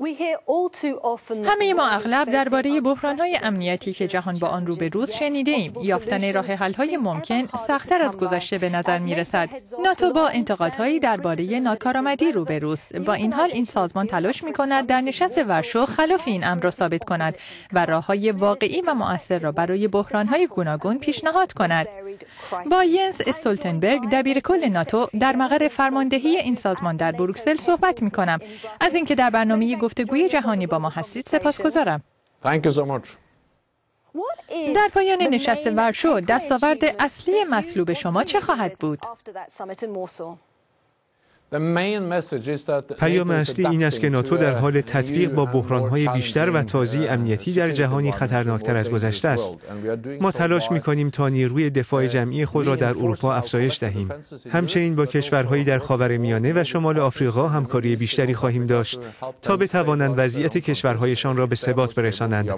همه ما اغلب درباره بحران‌های امنیتی که جهان با آن روبروست شنیده‌ایم. یافتن راه حل‌های ممکن سخت‌تر از گذشته به نظر می‌رسد. ناتو با انتقادهایی درباره ناکارآمدی روبروست. با این حال این سازمان تلاش می‌کند در نشست ورشو خلاف این امر را ثابت کند و راه‌های واقعی و مؤثر را برای بحران‌های گوناگون پیشنهاد کند. با ینس استولتنبرگ دبیرکل ناتو در مقر فرماندهی این سازمان در بروکسل صحبت می‌کنم. از اینکه در برنامه گفتگوی جهانی با ما هستید سپاسگزارم. در پایان نشست ورشو دستاورد اصلی مطلوب شما چه خواهد بود؟ پیام اصلی این است که ناتو در حال تطبیق با بحران‌های بیشتر و تازه امنیتی در جهانی خطرناکتر از گذشته است. ما تلاش می‌کنیم تا نیروی دفاع جمعی خود را در اروپا افزایش دهیم. همچنین با کشورهایی در خاورمیانه و شمال آفریقا همکاری بیشتری خواهیم داشت تا بتوانند وضعیت کشورهایشان را به ثبات برسانند.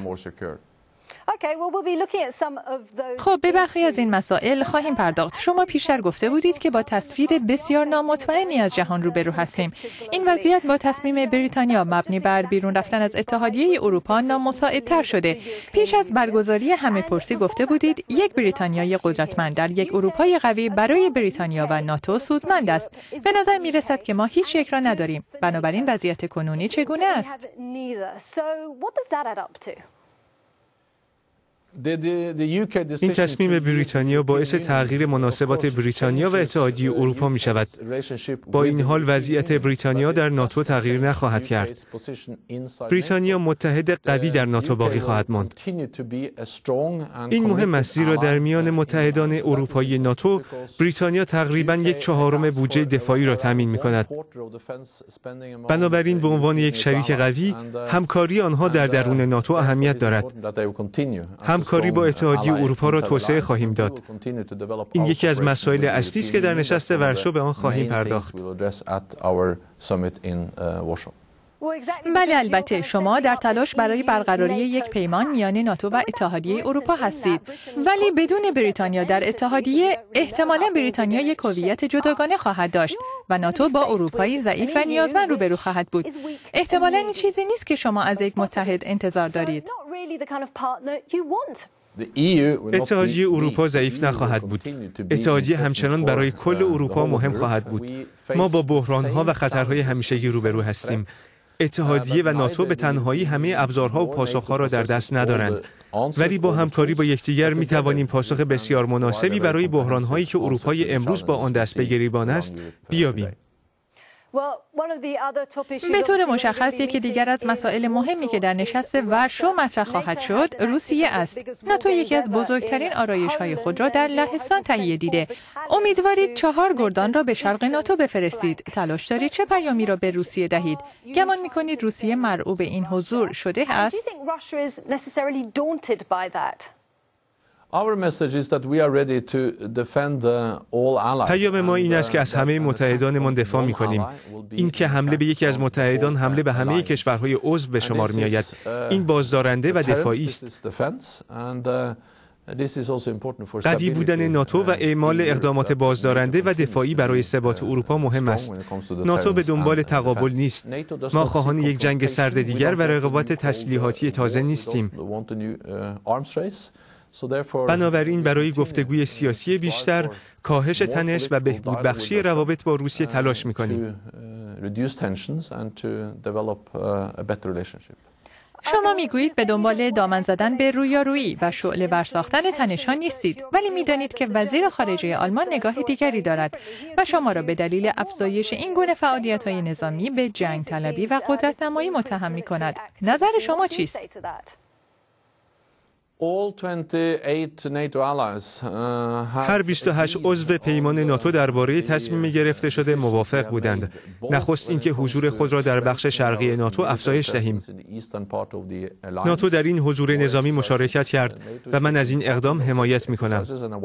خب به برخی از این مسائل خواهیم پرداخت. شما پیشتر گفته بودید که با تصویر بسیار نامطمئنی از جهان روبرو هستیم. این وضعیت با تصمیم بریتانیا مبنی بر بیرون رفتن از اتحادیه اروپا نامساعدتر شده. پیش از برگزاری همه پرسی گفته بودید یک بریتانیای قدرتمند در یک اروپای قوی برای بریتانیا و ناتو سودمند است. به نظر می رسد که ما هیچ یک را نداریم. بنابراین وضعیت کنونی چگونه است؟ این تصمیم بریتانیا باعث تغییر مناسبات بریتانیا و اتحادیه اروپا می شود. با این حال وضعیت بریتانیا در ناتو تغییر نخواهد کرد. بریتانیا متحد قوی در ناتو باقی خواهد ماند. این مهم است زیرا در میان متحدان اروپایی ناتو بریتانیا تقریباً 1/4 بودجه دفاعی را تامین می کند. بنابراین به عنوان یک شریک قوی همکاری آنها در درون ناتو اهمیت دارد. همکاری با اتحادیه اروپا را توسعه خواهیم داد. این یکی از مسائل اصلی است که در نشست ورشو به آن خواهیم پرداخت. بله البته شما در تلاش برای برقراری یک پیمان میان ناتو و اتحادیه اروپا هستید، ولی بدون بریتانیا در اتحادیه احتمالاً بریتانیا یک هویت جداگانه خواهد داشت و ناتو با اروپایی ضعیف و نیازمند روبرو خواهد بود. احتمالاً این چیزی نیست که شما از یک متحد انتظار دارید. اتحادیه اروپا ضعیف نخواهد بود. اتحادیه همچنان برای کل اروپا مهم خواهد بود. ما با بحران‌ها و خطرهای همیشگی روبرو هستیم. اتحادیه و ناتو به تنهایی همه ابزارها و پاسخها را در دست ندارند، ولی با همکاری با یکدیگر می توانیم پاسخ بسیار مناسبی برای بحران‌هایی که اروپای امروز با آن دست به گریبان است بیابیم. به طور مشخص یکی دیگر از مسائل مهمی که در نشست ورشو مطرح خواهد شد روسیه است. ناتو یکی از بزرگترین آرایش‌های خود را در لهستان تهیه دیده. امیدوارید 4 گردان را به شرق ناتو بفرستید. تلاش دارید چه پیامی را به روسیه دهید؟ گمان می‌کنید روسیه مرعوب این حضور شده است؟ پیام ما این است که از همه متحدانمان دفاع می‌کنیم. این که حمله به یکی از متحدان حمله به همه کشورهای عضو به شمار می‌آید. این بازدارنده و دفاعی است. قوی بودن ناتو و اعمال اقدامات بازدارنده و دفاعی برای ثبات اروپا مهم است. ناتو به دنبال تقابل نیست. ما خواهان یک جنگ سرد دیگر و رقابت تسلیحاتی تازه نیستیم. بنابراین برای گفتگوی سیاسی بیشتر، کاهش تنش و بهبود بخشی روابط با روسیه تلاش می‌کنیم. شما میگویید به دنبال دامن زدن به رویارویی و شعله ورساختن تنش‌ها نیستید، ولی میدانید که وزیر خارجه آلمان نگاه دیگری دارد و شما را به دلیل افزایش این گونه فعالیت‌های نظامی به جنگ طلبی و قدرت‌نمایی متهم می‌کند. نظر شما چیست؟ هر 28 عضو پیمان ناتو درباره تصمیم گرفته شده موافق بودند. نخست اینکه حضور خود را در بخش شرقی ناتو افزایش دهیم. ناتو در این حضور نظامی مشارکت کرد و من از این اقدام حمایت می‌کنم.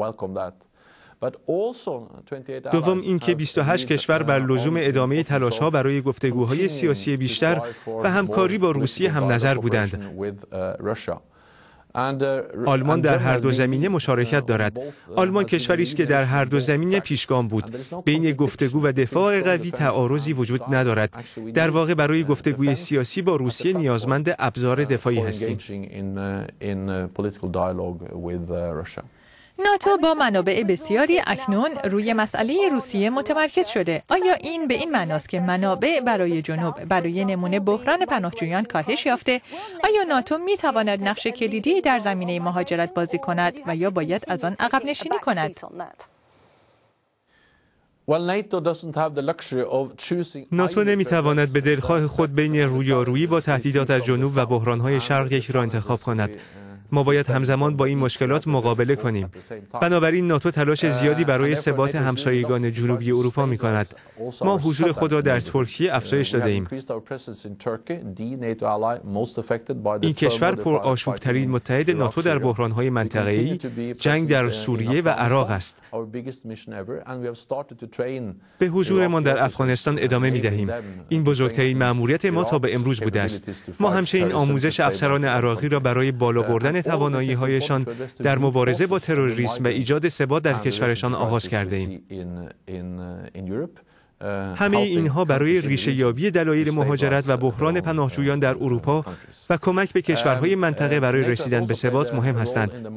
دوم اینکه 28 کشور بر لزوم ادامه تلاش‌ها برای گفتگوهای سیاسی بیشتر و همکاری با روسیه هم نظر بودند. آلمان در هر دو زمینه مشارکت دارد. آلمان کشوری است که در هر دو زمینه پیشگام بود. بین گفتگو و دفاع قوی تعارضی وجود ندارد. در واقع برای گفتگوی سیاسی با روسیه نیازمند ابزار دفاعی هستیم. ناتو با منابع بسیاری اکنون روی مسئله روسیه متمرکز شده. آیا این به این معناست که منابع برای جنوب برای نمونه بحران پناهجویان کاهش یافته؟ آیا ناتو می تواند نقش کلیدی در زمینه مهاجرت بازی کند و یا باید از آن عقب نشینی کند؟ ناتو نمیتواند به دلخواه خود بین رویارویی با تهدیدات از جنوب و بحران‌های شرق یکی را انتخاب کند. ما باید همزمان با این مشکلات مقابله کنیم. بنابراین ناتو تلاش زیادی برای ثبات همسایگان جنوبی اروپا می کند. ما حضور خود را در ترکیه افزایش داده ایم. این کشور پرآشوب‌ترین متحد ناتو در بحران‌های منطقه‌ای، جنگ در سوریه و عراق است. به حضورمان در افغانستان ادامه می دهیم. این بزرگترین مأموریت ما تا به امروز بوده است. ما همچنین آموزش افسران عراقی را برای بالا بردن توانایی‌هایشان در مبارزه با تروریسم و ایجاد ثبات در کشورشان آغاز کرده ایم. همه اینها برای ریشه‌یابی دلایل مهاجرت و بحران پناهجویان در اروپا و کمک به کشورهای منطقه برای رسیدن به ثبات مهم هستند.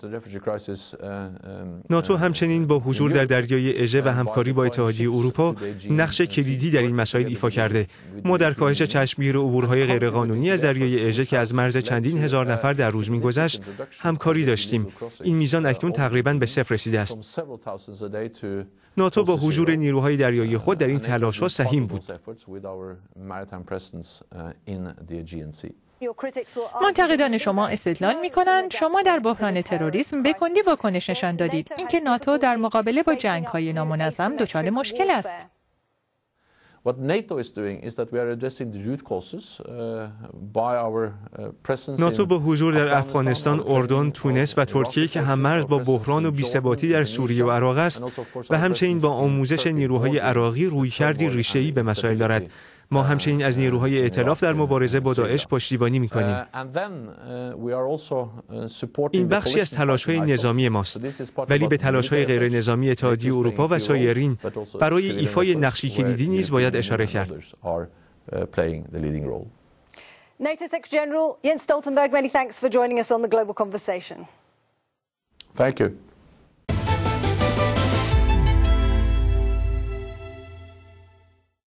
ناتو همچنین با حضور در دریای اژه و همکاری با اتحادیه اروپا نقش کلیدی در این مسائل ایفا کرده. ما در کاهش چشمگیر عبورهای غیرقانونی از دریای اژه که از مرز چندین هزار نفر در روز می‌گذشت همکاری داشتیم. این میزان اکنون تقریباً به صفر رسیده است. ناتو با حضور نیروهای دریایی خود در این تلاش‌ها سهیم بود. منتقدان شما استدلال می‌کنند شما در بحران تروریسم به کندی واکنش نشان دادید. اینکه ناتو در مقابله با جنگ‌های نامنظم دچار مشکل است. ناتو با حضور در افغانستان، اردن، تونس و ترکیه که هم‌مرز با بحران و بی‌ثباتی در سوریه و عراق است و همچنین با آموزش نیروهای عراقی رویکردی ریشه‌ای به مسائل دارد. ما همچنین از نیروهای ائتلاف در مبارزه با داعش پشتیبانی می‌کنیم. این بخشی از تلاش‌های نظامی ماست، ولی به تلاش‌های غیر نظامی اتحادیه اروپا و سایرین برای ایفای نقشی کلیدی نیز باید اشاره کرد. NATO Secretary General Jens Stoltenberg, many thanks for joining us on the Global Conversation. Thank you.